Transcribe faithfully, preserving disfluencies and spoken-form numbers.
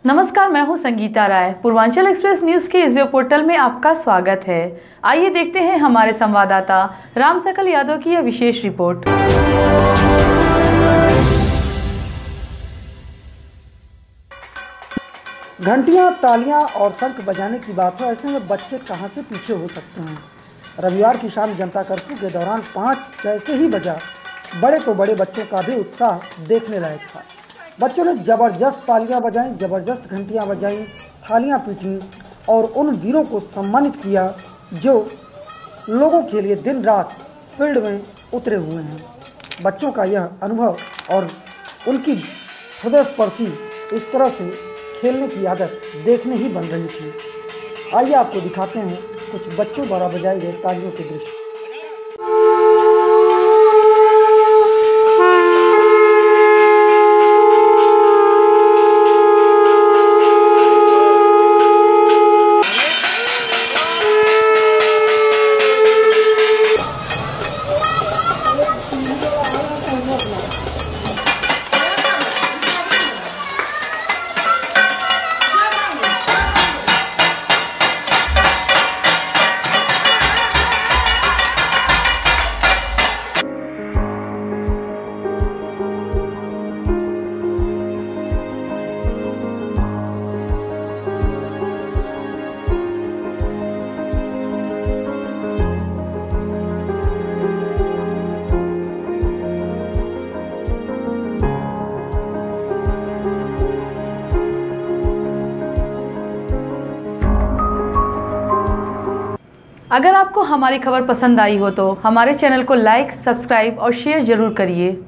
नमस्कार, मैं हूं संगीता राय। पूर्वांचल एक्सप्रेस न्यूज के इस वेब पोर्टल में आपका स्वागत है। आइए देखते हैं हमारे संवाददाता राम सकल यादव की यह विशेष रिपोर्ट। घंटियां, तालियां और शंख बजाने की बात हो, ऐसे में बच्चे कहां से पीछे हो सकते हैं। रविवार की शाम जनता कर्फ्यू के दौरान पाँच जैसे ही बजा, बड़े तो बड़े बच्चों का भी उत्साह देखने लायक था। बच्चों ने जबरदस्त तालियां बजाईं, जबरदस्त घंटियां बजाईं, थालियां पीटीं और उन वीरों को सम्मानित किया जो लोगों के लिए दिन रात फील्ड में उतरे हुए हैं। बच्चों का यह अनुभव और उनकी हृदयस्पर्शी इस तरह से खेलने की आदत देखने ही बन रही थी। आइए आपको दिखाते हैं कुछ बच्चों द्वारा बजाई गए तालियों के दृश्य। अगर आपको हमारी खबर पसंद आई हो तो हमारे चैनल को लाइक, सब्सक्राइब और शेयर जरूर करिए।